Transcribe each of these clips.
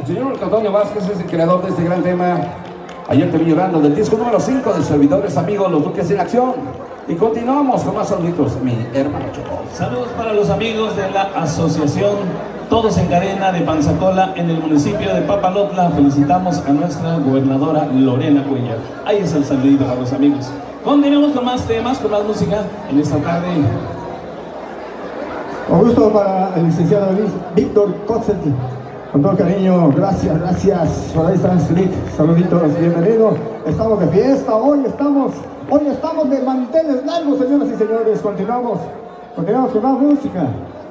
El señor Marco Antonio Vázquez es el creador de este gran tema. Ayer te vi llorando, del disco número 5 de Servidores Amigos, Los Duques en Acción. Y continuamos con más saluditos, mi hermano Choco. Saludos para los amigos de la asociación Todos en Cadena de Panzacola en el municipio de Papalotla. Felicitamos a nuestra gobernadora Lorena Cuellar. Ahí es el saludito para los amigos. Continuamos con más temas, con más música en esta tarde. Un gusto para el licenciado Víctor Cosset. Con todo cariño, gracias, gracias. Por ahí está Slick, saluditos, bienvenido. Estamos de fiesta, hoy estamos de manteles largos, señoras y señores. Continuamos con más música.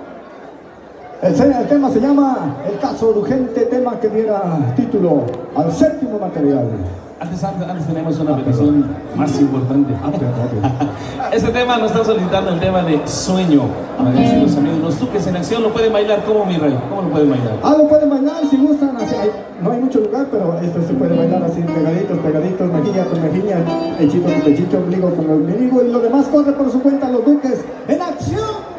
El tema se llama El Caso Urgente, tema que diera título al séptimo material. Antes tenemos una petición más importante. Este tema nos está solicitando el tema de Sueño. A ver, los amigos, Los Duques en Acción, ¿lo pueden bailar como, mi rey? ¿Cómo lo pueden bailar? Lo pueden bailar si gustan. Así, no hay mucho lugar, pero esto se puede bailar así, pegaditos, mejilla con mejilla, pechito con pechito, ombligo con ombligo, y lo demás corre por su cuenta. Los Duques en Acción.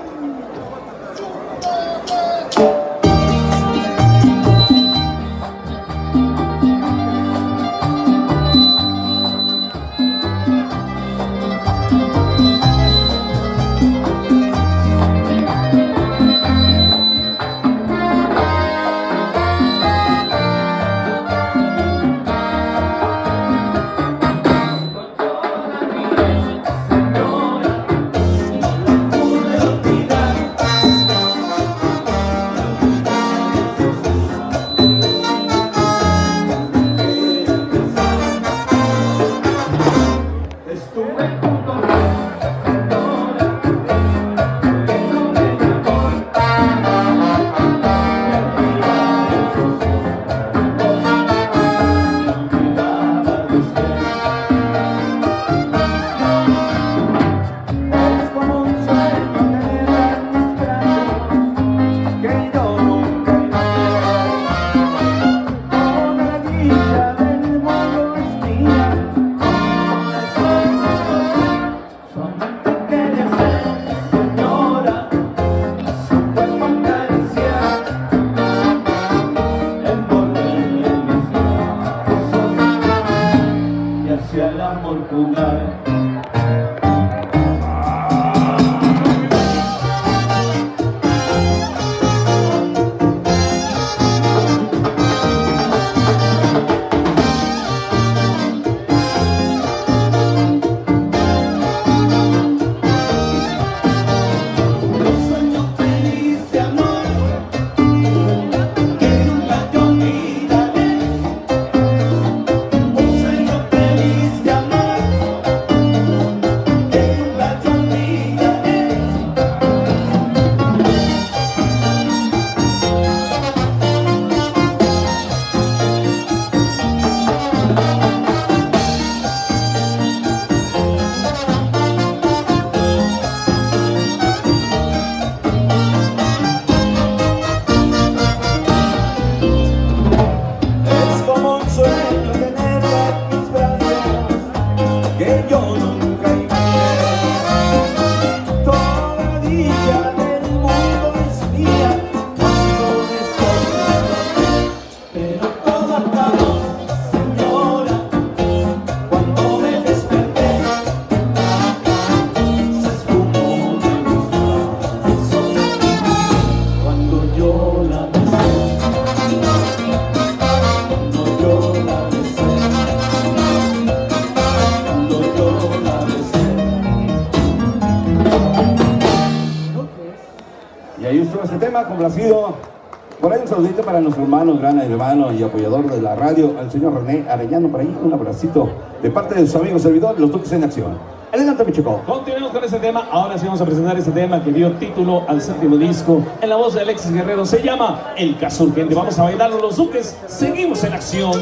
Complacido. Por ahí un saludito para nuestro hermano, gran hermano y apoyador de la radio, al señor René Arellano. Por ahí un abracito de parte de sus amigos servidores, Los Duques en Acción. Adelante, mi chico. Continuamos con este tema. Ahora sí vamos a presentar este tema que dio título al séptimo disco en la voz de Alexis Guerrero. Se llama El Caso Urgente. Vamos a bailarlo, Los Duques. Seguimos en acción.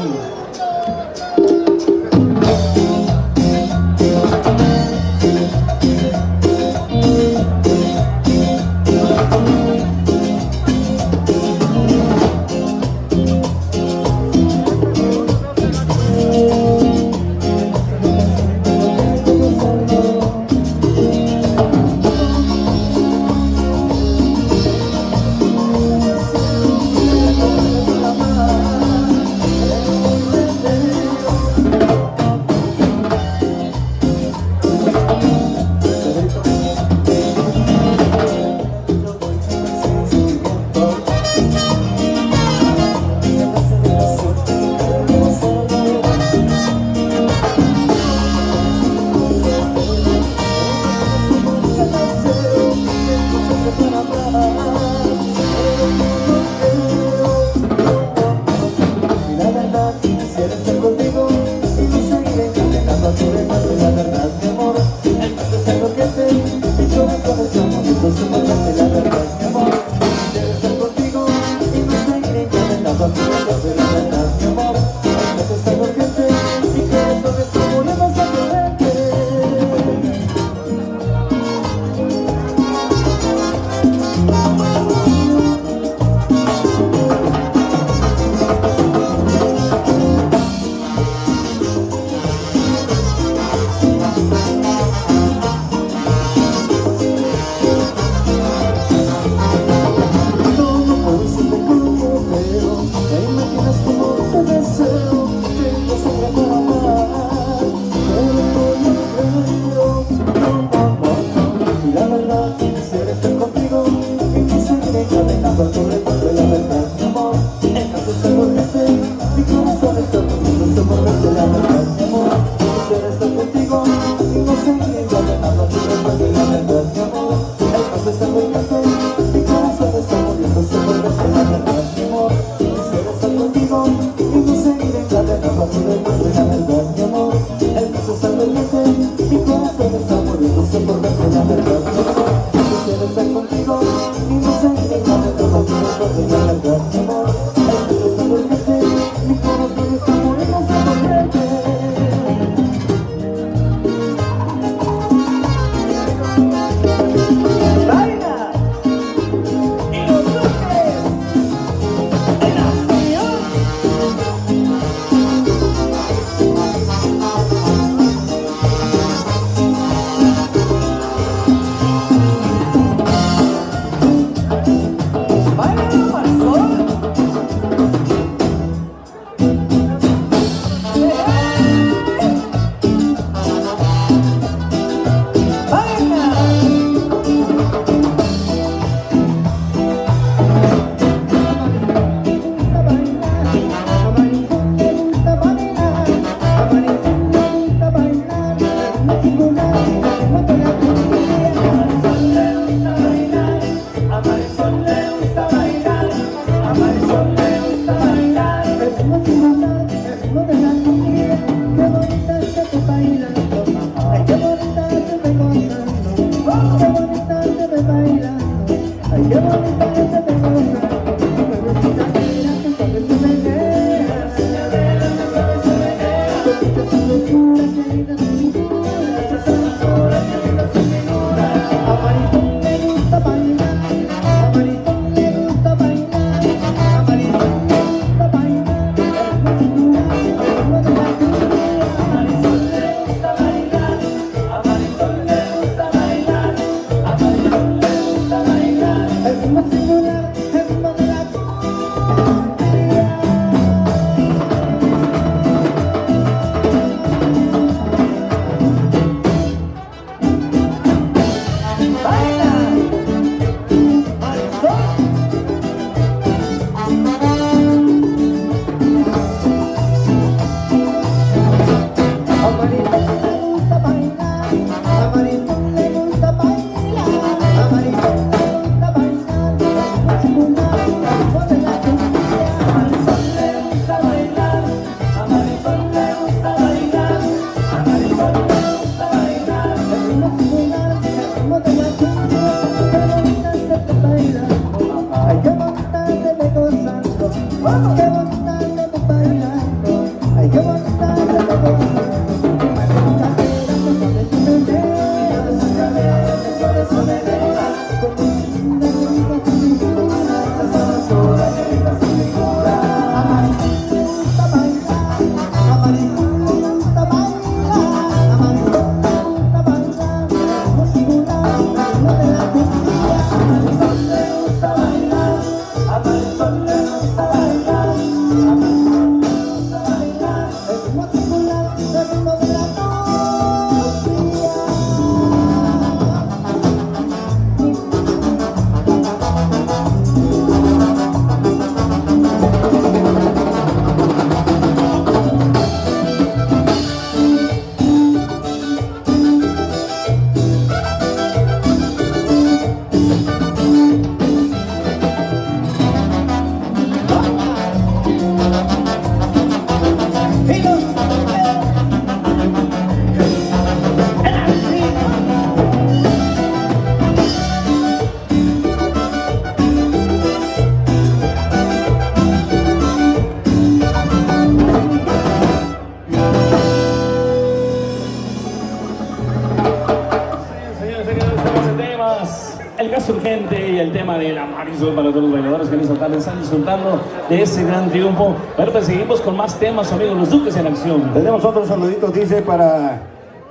Urgente y el tema de la Marisol para todos los bailadores que en esta tarde están disfrutando de ese gran triunfo. Bueno, pues seguimos con más temas, amigos, los Duques en Acción. Tenemos otros saluditos, dice, para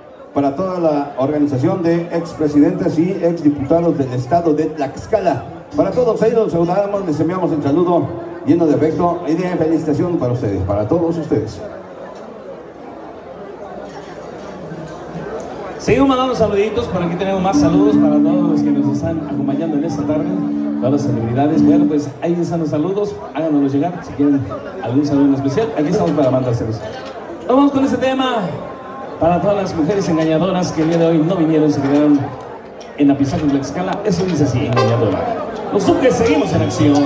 toda la organización de expresidentes y exdiputados del estado de Tlaxcala. Para todos ellos los saludamos, les enviamos el saludo lleno de afecto y de felicitación para ustedes, para todos ustedes. Seguimos mandando saluditos, por aquí tenemos más saludos para todos los que nos están acompañando en esta tarde, todas las celebridades. Bueno, pues ahí están los saludos, háganoslos llegar si quieren algún saludo en especial, aquí estamos para mandárselos. Vamos con este tema para todas las mujeres engañadoras que el día de hoy no vinieron, se quedaron en la pizarra de Tlaxcala. Eso dice así, engañadora. Los Duques seguimos en acción.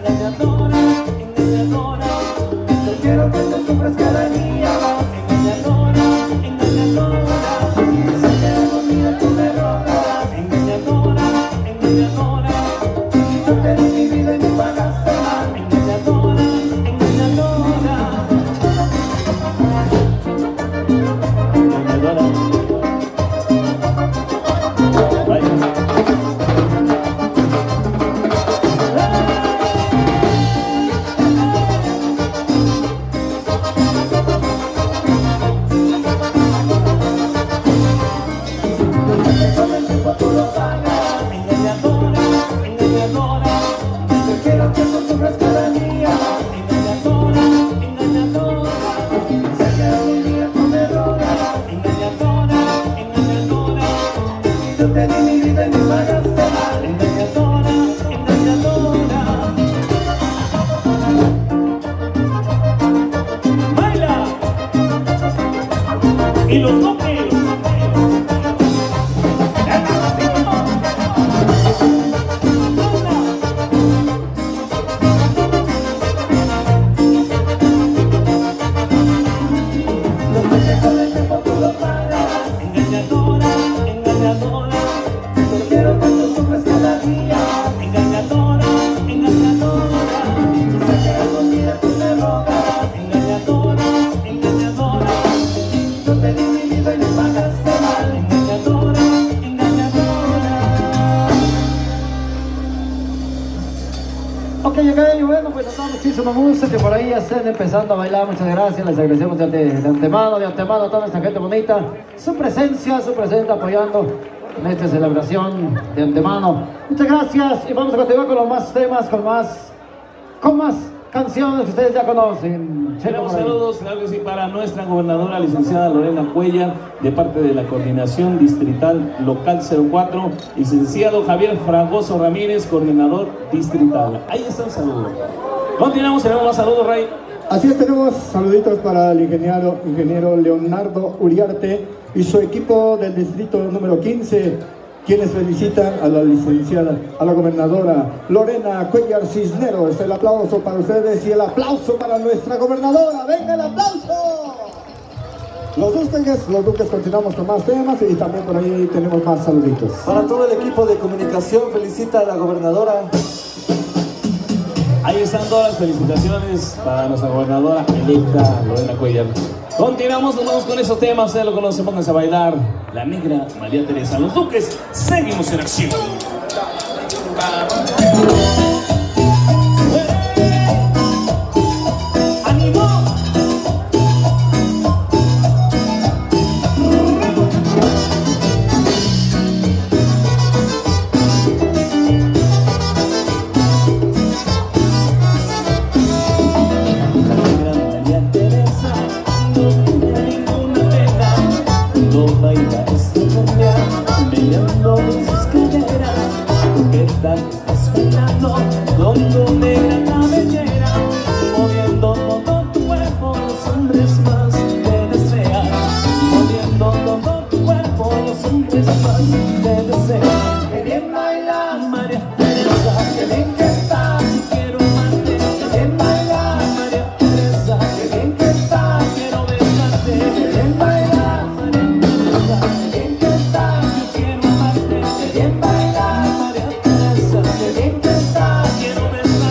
engañadora, engañadora. Yo quiero que tú sufras cada día, engañadora, engañadora. Sé que algún día tú me rogarás, engañadora, engañadora. Yo te di mi vida y me pagaste mal, engañadora, engañadora. Engañadora. Y los toques. Engañadora, engañadora. Yo quiero que tú sufras cada día. Engañadora, engañadora. Sé que algún día tú me rogarás. Engañadora, engañadora. Yo te di mi vida y me pagaste mal, engañadora, engañadora. Ok, bueno, pues nos da muchísimo gusto que por ahí ya estén empezando a bailar. Muchas gracias, les agradecemos de antemano a toda esta gente bonita, su presencia apoyando en esta celebración de antemano. Muchas gracias y vamos a continuar con los más temas, con más canciones que ustedes ya conocen. Tenemos saludos, claro que sí, para nuestra gobernadora licenciada Lorena Cuellar, de parte de la Coordinación Distrital Local 04, licenciado Javier Fragoso Ramírez, coordinador distrital. Ahí está el saludo. Continuamos, tenemos más saludos, Ray. Así es, tenemos saluditos para el ingeniero Leonardo Uriarte y su equipo del distrito número 15, quienes felicitan a la licenciada, a la gobernadora Lorena Cuellar Cisneros. El aplauso para ustedes y el aplauso para nuestra gobernadora. ¡Venga el aplauso! Los Duques, continuamos con más temas y también por ahí tenemos más saluditos. Para todo el equipo de comunicación, felicita a la gobernadora. Ahí están todas las felicitaciones para nuestra gobernadora electa Lorena Cuellar. Continuamos, nos vamos con esos temas, ustedes lo conocen, pónganse a bailar. La negra María Teresa, los Duques, seguimos en acción. ¡Ánimo! Con tu negra cabellera, moviendo todo tu cuerpo, los hombres más te desean. Moviendo todo tu cuerpo, los hombres más te desean. Qué bien baila María Teresa, qué bien que estás, quiero amarte. Qué bien baila María Teresa, qué bien que estás, quiero besarte. Qué bien baila María Teresa, qué bien que estás, quiero amarte. Qué bien baila María Teresa, qué bien que estás, quiero besarte.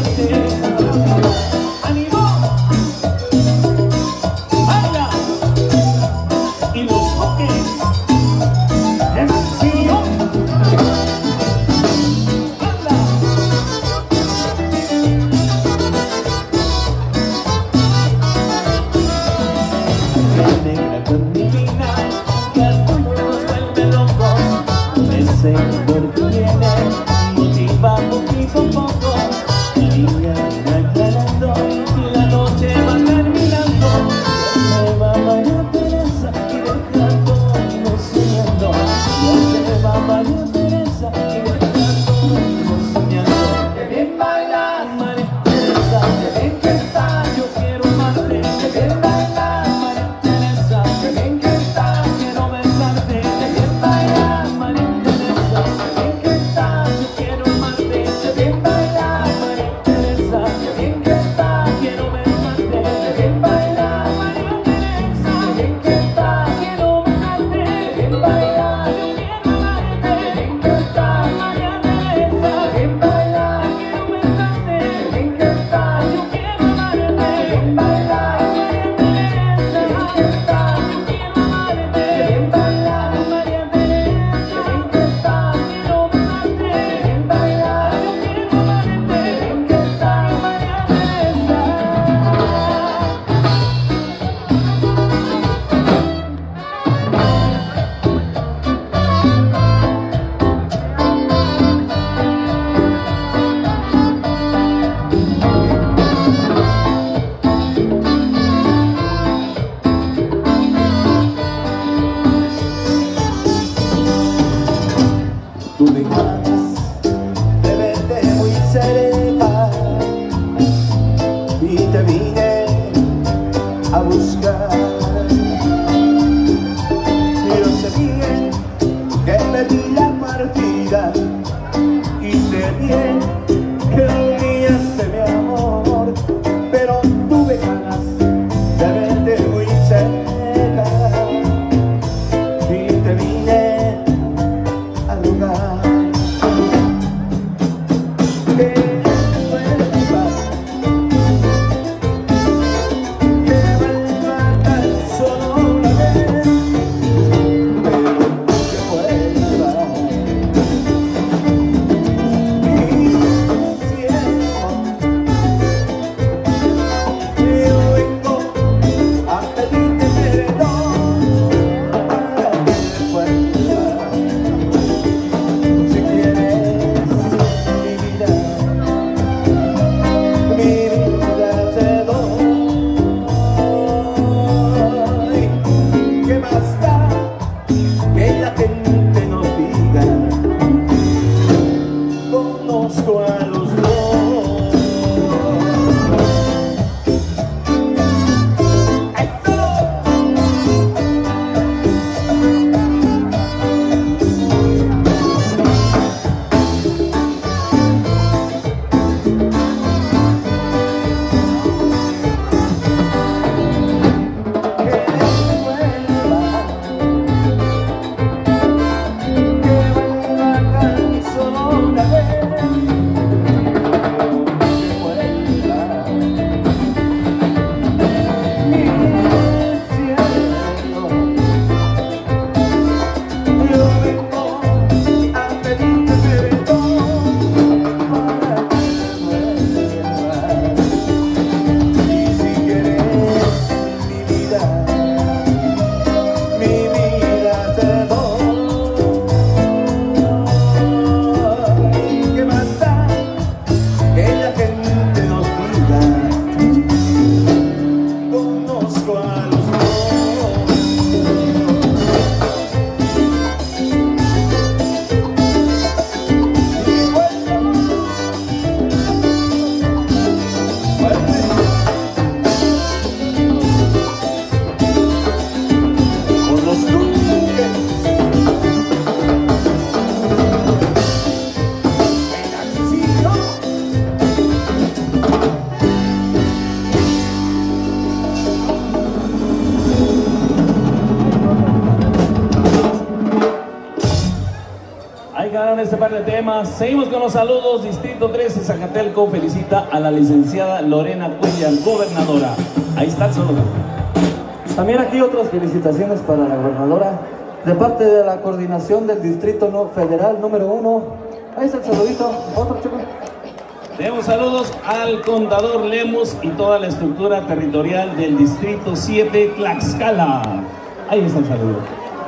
con este par de temas. Seguimos con los saludos. Distrito 13, Zacatelco, felicita a la licenciada Lorena Cuellar, gobernadora. Ahí está el saludo. También aquí otras felicitaciones para la gobernadora de parte de la coordinación del Distrito Federal número 1. Ahí está el saludito. Otro chico. Tenemos saludos al contador Lemus y toda la estructura territorial del Distrito 7, Tlaxcala. Ahí está el saludo.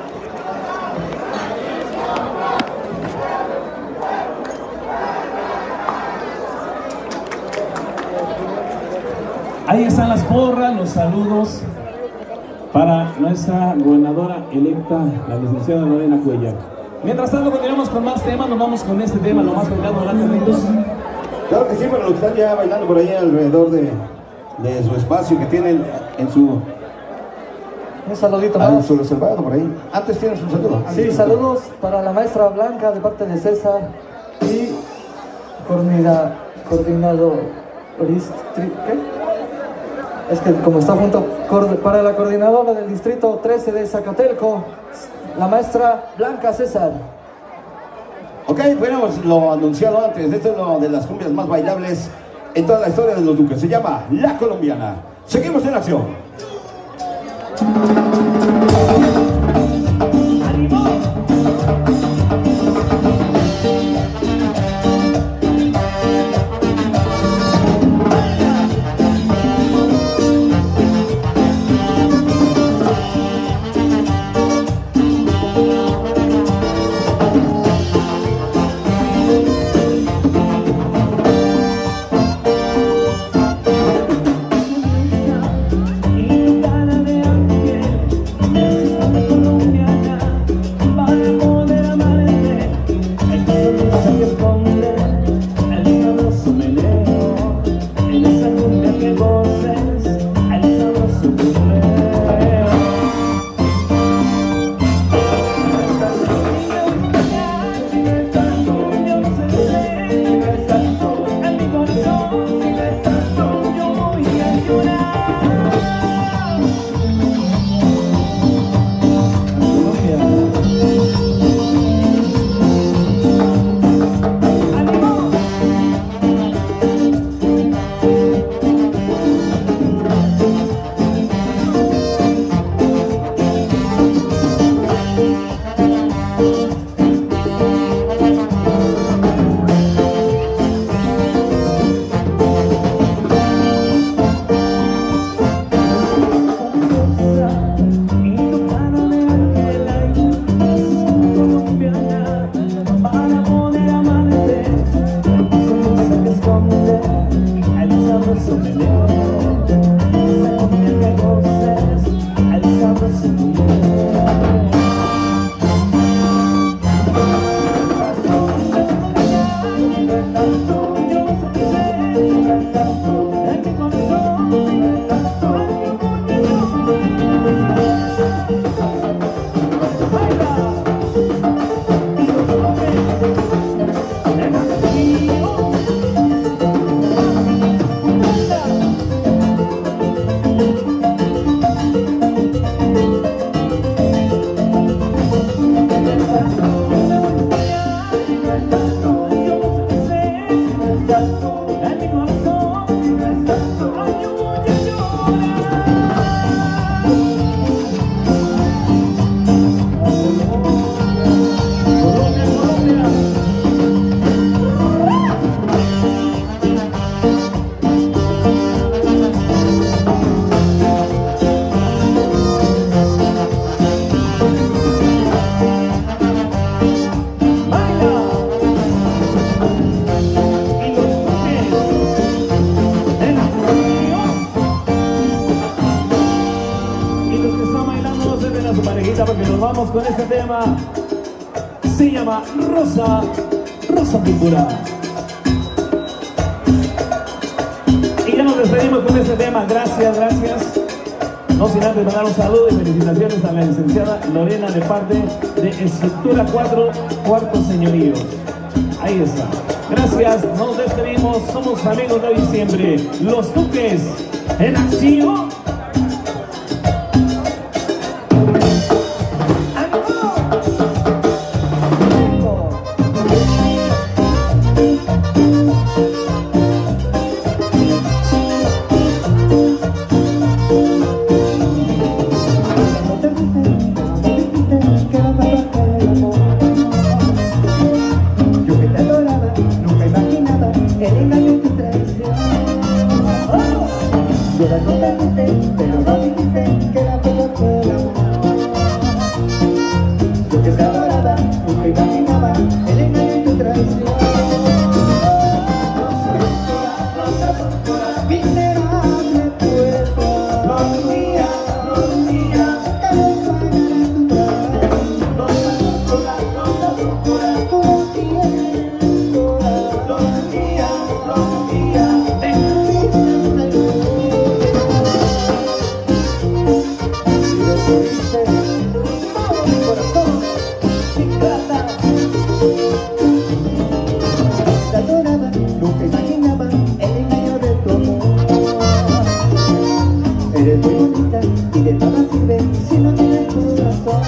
Ahí están las porras, los saludos para nuestra gobernadora electa, la licenciada Lorena Cuellar. Mientras tanto, continuamos con más temas. Nos vamos con este tema, lo más bailado, ¿verdad, Carlitos? Claro que sí, para los que están ya bailando por ahí alrededor de su espacio que tienen en su... Un saludito en más. su reservado por ahí. Antes tienes un saludo. Sí, saludos para la maestra Blanca de parte de César y coordinador... ¿Qué? Es que como está junto para la coordinadora del Distrito 13 de Zacatelco, la maestra Blanca César. Ok, bueno, pues lo anunciado antes. Esto es una de las cumbias más bailables en toda la historia de los Duques. Se llama La Colombiana. Seguimos en acción. Porque nos vamos con este tema. Se llama Rosa Púrpura. Y ya nos despedimos con este tema. Gracias. No sin antes mandar un saludo y felicitaciones a la licenciada Lorena de parte de Estructura 4, Cuarto Señorío. Ahí está. Gracias, nos despedimos. Somos amigos de hoy y siempre. Los Duques en acción. Llorando me dice, pero no dijiste que la peor fue el amor. Yo que te adoraba, nunca imaginaba el engaño y tu traición. Miserable puerta, los días, nunca imaginaba el engaño de tu amor. Eres muy bonita y de nada sirve si no tienes corazón.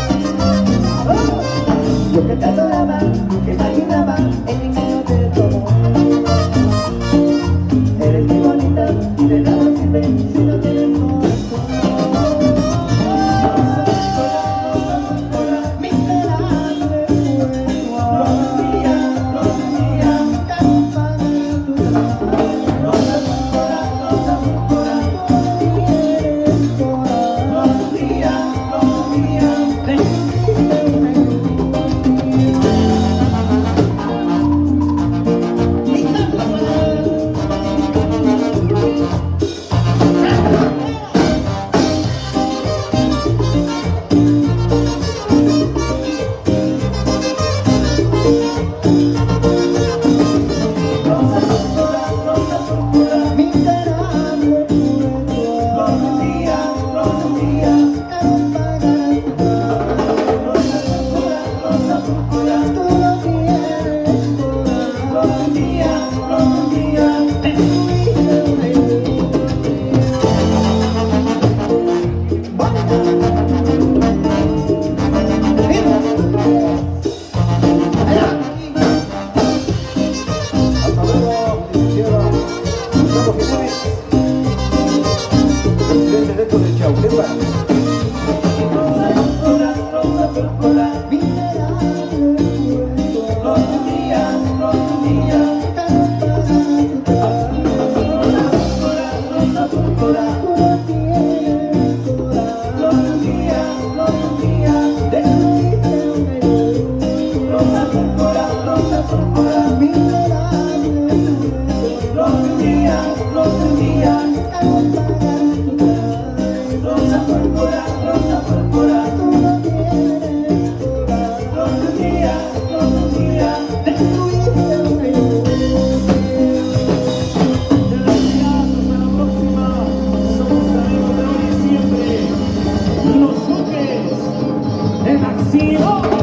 Yo que te adoraba, nunca imaginaba el engaño de tu amor. Eres muy bonita y de nada sirve si no tienes corazón. Los Duques de Maximo.